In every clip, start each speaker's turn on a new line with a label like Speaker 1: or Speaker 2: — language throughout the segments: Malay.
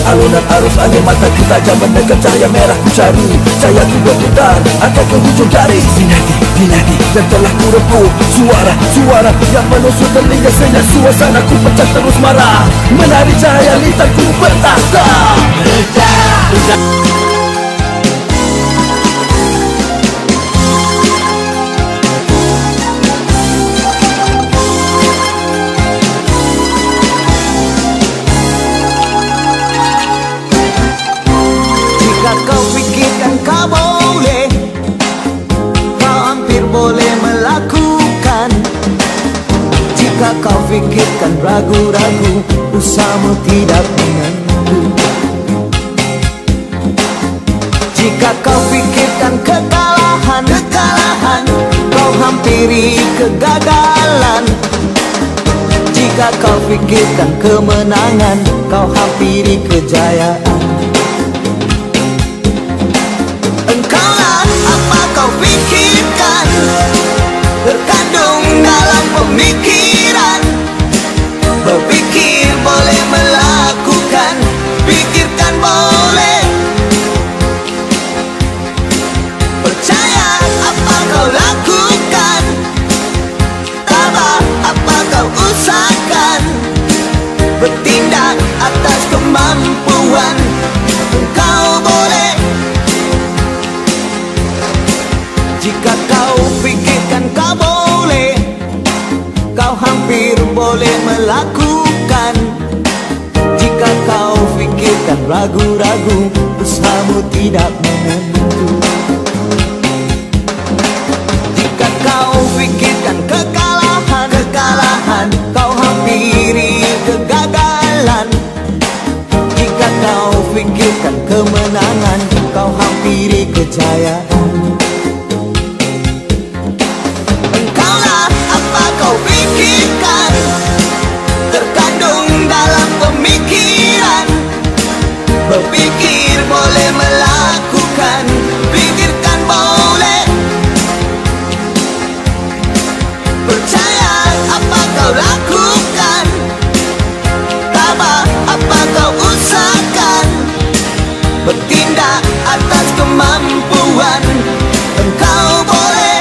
Speaker 1: alunan arus angin, mata ku tajam menekan cahaya merah. Ku cari cahaya ku berputar akan ke hujung garis. Dinadi dan telah ku rempuk suara yang menusuk telinga. Senyap suasana ku pecah terus marah. Menari cahaya lintang ku bertahta.
Speaker 2: Jika kau pikirkan kau boleh, kau hampir boleh melakukan. Jika kau pikirkan ragu-ragu, usahamu tidak menentu. Jika kau pikirkan kekalahan, kau hampiri kegagalan. Jika kau pikirkan kemenangan, kau hampiri kejayaan. Engkaulah apa kau pikirkan, terkandung dalam pemikiran. Berpikir boleh melakukan, pikirkan boleh. Percaya apa kau lakukan, tabah apa kau usahakan. Bertindak atas kemampuan, engkau boleh. Jika kau pikirkan kau boleh, kau hampir boleh melakukan. Jika kau pikirkan ragu-ragu, usahamu tidak menentu. Jika kau pikirkan kekalahan, kau hampiri kegagalan. Jika kau pikirkan kemenangan, kau hampiri kejayaan. Engkaulah apa kau pikirkan, terkandung dalam pemikiran. Berpikir boleh melakukan, pikirkan boleh. Percaya apa kau lakukan, tabah apa kau usahakan. Bertindak atas kemampuan, engkau boleh.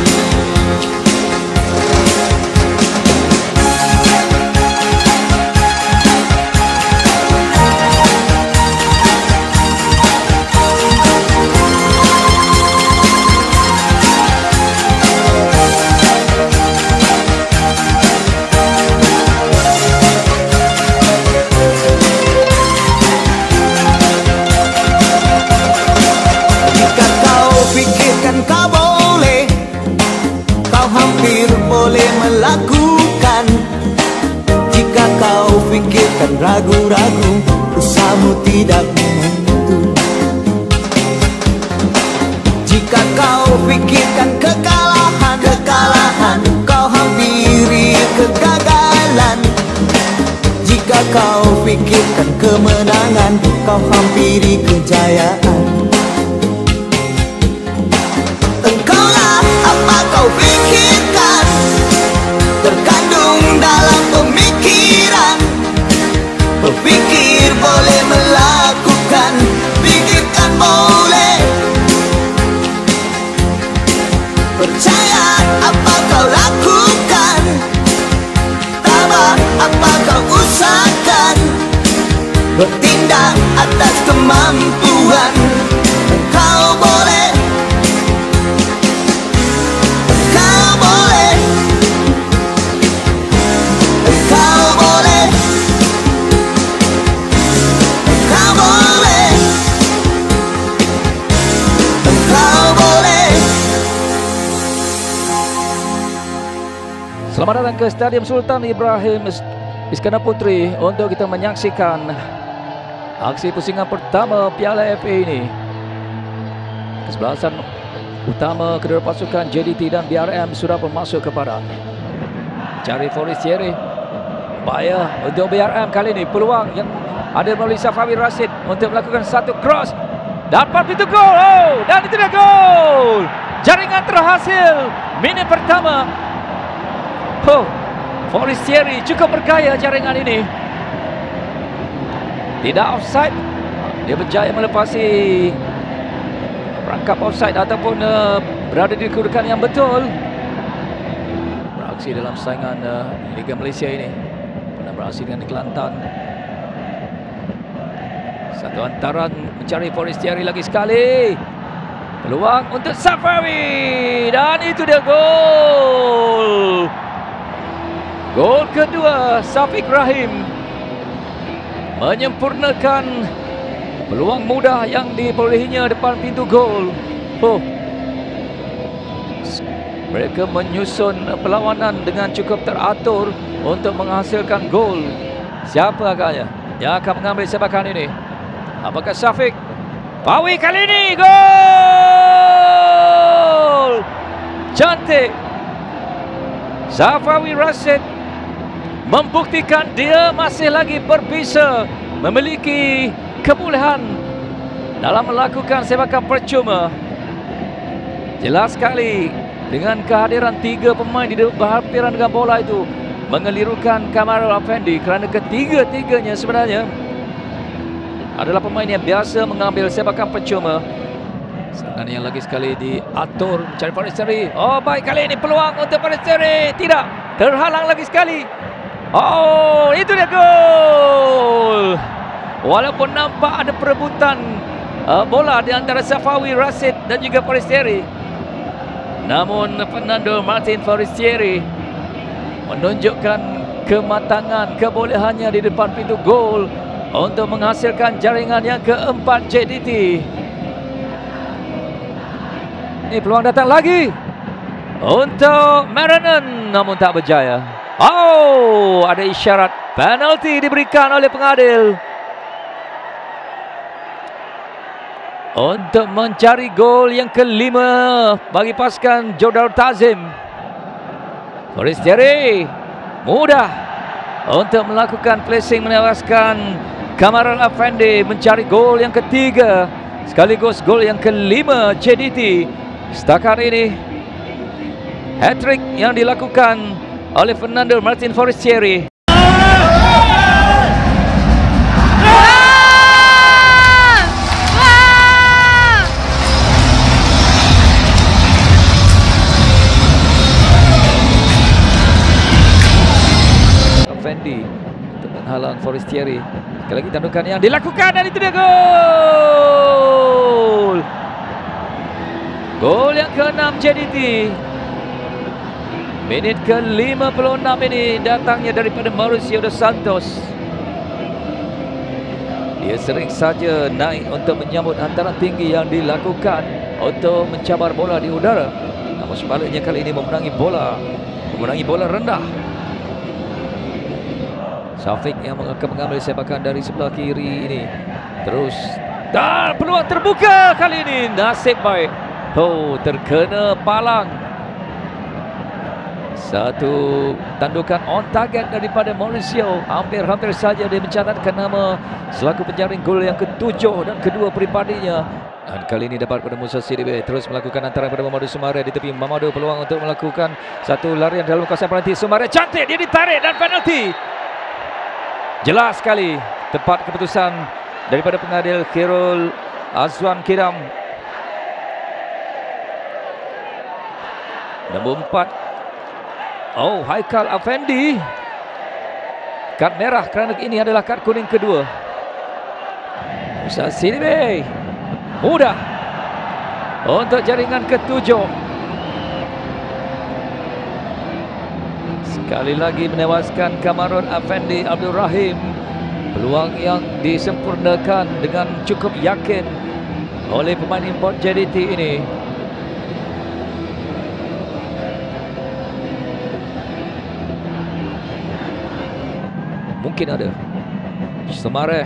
Speaker 2: Jika kau pikirkan kau boleh, kau hampir boleh melakukan. Jika kau pikirkan ragu-ragu, usahamu tidak menentu. Jika kau pikirkan kekalahan, kau hampiri kegagalan. Jika kau pikirkan kemenangan, kau hampiri kejayaan. Engkaulah apa kau pikirkan, terkandung dalam pemikiran. Berpikir boleh melakukan, pikirkan boleh. Percaya apa kau lakukan, tabah apa kau usahakan. Bertindak atas kemampuan, engkau boleh. Engkau boleh. Engkau boleh. Engkau boleh. Engkau boleh.
Speaker 3: Selamat datang ke Stadium Sultan Ibrahim Iskandar Putri untuk kita menyaksikan aksi pusingan pertama Piala FA ini. Kesebelasan utama kedua pasukan JDT dan BRM sudah bermasuk kepada cari Forestieri. Bahaya untuk BRM kali ini. Peluang yang ada melalui Safawi Rashid untuk melakukan satu cross. Dapat pintu gol. Oh, dan itu dia gol. Jaringan terhasil. Minit pertama. Oh, Forestieri cukup bergaya jaringan ini. Tidak offside. Dia berjaya melepasi perangkap offside ataupun berada di kedudukan yang betul. Beraksi dalam saingan Liga Malaysia ini. Pernah beraksi dengan Kelantan. Satu hantaran mencari Forestieri lagi sekali. Peluang untuk Safawi. Dan itu dia gol. Gol kedua Safiq Rahim. Menyempurnakan peluang mudah yang diperolehinya depan pintu gol. Mereka menyusun perlawanan dengan cukup teratur untuk menghasilkan gol. Siapa agaknya yang akan mengambil sepakan ini? Apakah Safiq? Fawi kali ini gol! Cantik. Safawi Rashid membuktikan dia masih lagi berbisa, memiliki kebolehan dalam melakukan sepakan percuma. Jelas sekali dengan kehadiran 3 pemain di berhampiran dengan bola itu mengelirukan Kamarul Afendi kerana ketiga-tiganya sebenarnya adalah pemain yang biasa mengambil sepakan percuma. Serangan yang lagi sekali diatur mencari Forestieri. Oh, baik kali ini peluang untuk Forestieri. Tidak, terhalang lagi sekali. Oh, itu dia gol. Walaupun nampak ada perebutan bola di antara Safawi Rashid dan juga Forestieri, namun Fernando Martin Forestieri menunjukkan kematangan, kebolehannya di depan pintu gol untuk menghasilkan jaringan yang keempat JDT. Ini peluang datang lagi untuk Maranon, namun tak berjaya. Oh, ada isyarat penalti diberikan oleh pengadil untuk mencari gol yang kelima bagi pasukan Jodar Tazim. Forestieri mudah untuk melakukan placing, menewaskan Kamarul Afendi, mencari gol yang ketiga sekaligus gol yang kelima JDT. Setakat ini hat-trick yang dilakukan oleh Fernando Martin Forestieri. Afendi untuk menghalang Forestieri. Sekali lagi tandukan yang dilakukan dan itu dia gol. Gol yang ke-6 JDT. Minit ke-56 ini datangnya daripada Mauricio dos Santos. Dia sering saja naik untuk menyambut hantaran tinggi yang dilakukan untuk mencabar bola di udara. Namun sebaliknya kali ini memenangi bola rendah. Safiq yang akan mengambil sepakan dari sebelah kiri ini. Terus dan peluang terbuka kali ini, nasib baik. Oh, terkena palang. Satu tandukan on target daripada Mauricio. Hampir-hampir saja dia mencatatkan nama selaku penjaring gol yang ke-7 dan kedua peribadinya. Dan kali ini dapat pada Musa Sidibe. Terus melakukan antara pada Mamadou Soumaré di tepi. Mamadou peluang untuk melakukan satu larian dalam kawasan penalti. Soumaré cantik, dia ditarik dan penalti. Jelas sekali tepat keputusan daripada pengadil Khairul Azwan Kiram. Nombor 4. Oh, Haikal Afendi. Kad merah kerana ini adalah kad kuning kedua. Musa Sidibe. Mudah untuk jaringan ke-7. Sekali lagi menewaskan Kamarul Afendi Abdul Rahim. Peluang yang disempurnakan dengan cukup yakin oleh pemain import JDT ini. Mungkin ada Soumaré.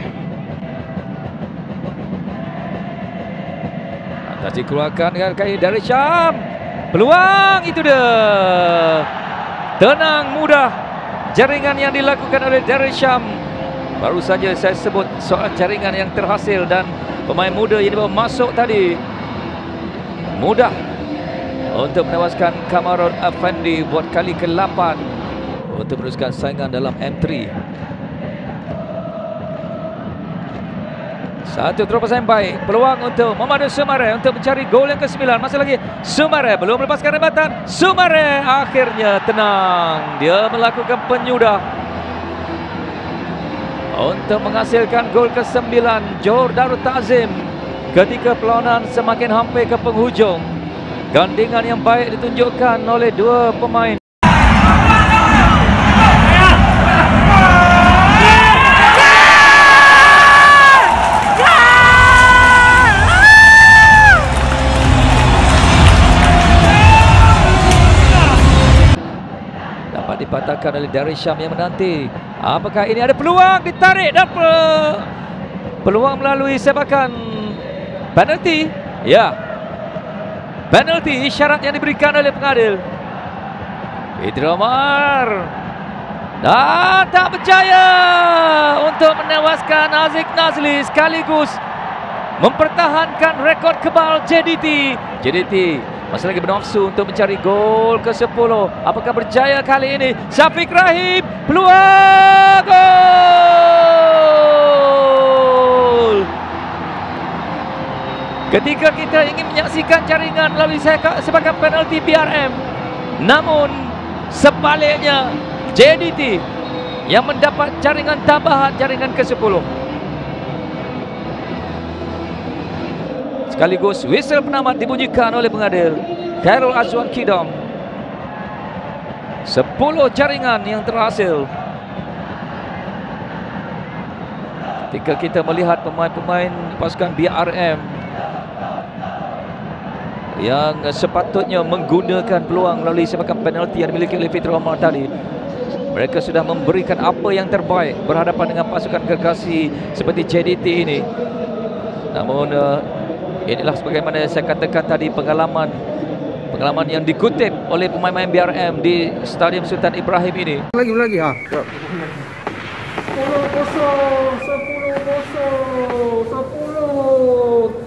Speaker 3: Atas dikeluarkan dengan kaki dari Syam. Peluang itu dia. Tenang, mudah jaringan yang dilakukan oleh Darren Syam. Baru saja saya sebut soal jaringan yang terhasil dan pemain muda yang dibawa masuk tadi. Mudah untuk menewaskan Kamarul Afendi buat kali ke-8 untuk meneruskan saingan dalam M3. Satu terobosan yang baik. Peluang untuk Mamadou Soumaré untuk mencari gol yang ke-9. Masih lagi Soumaré belum melepaskan rebatan. Soumaré akhirnya tenang. Dia melakukan penyudah untuk menghasilkan gol ke-9. Johor Darul Ta'zim ketika perlawanan semakin hampir ke penghujung. Gandingan yang baik ditunjukkan oleh dua pemain. Dipatahkan oleh Darisham yang menanti. Apakah ini ada peluang? Ditarik dan peluang melalui sepakan penalti. Ya, penalti isyarat yang diberikan oleh pengadil. Fitri Omar dan tak berjaya untuk menewaskan Aziz Nazli sekaligus mempertahankan rekod kebal JDT. Masih lagi bernafsu untuk mencari gol ke-10. Apakah berjaya kali ini? Syafiq Rahim, peluang gol! Ketika kita ingin menyaksikan jaringan melalui sepakan penalti BRM, namun sebaliknya JDT yang mendapat jaringan tambahan, jaringan ke-10. Sekaligus whistle penamat dibunyikan oleh pengadil Khairul Azwan Kidam. 10 jaringan yang terhasil. Ketika kita melihat pemain-pemain pasukan BRM yang sepatutnya menggunakan peluang melalui sepakan penalti yang dimiliki oleh Fitri Omar tadi, mereka sudah memberikan apa yang terbaik berhadapan dengan pasukan gergasi seperti JDT ini. Namun inilah sebagaimana saya katakan tadi, pengalaman yang dikutip oleh pemain-pemain BRM di Stadium Sultan Ibrahim ini.
Speaker 4: Lagi ha. 10-0, 10-0, 10.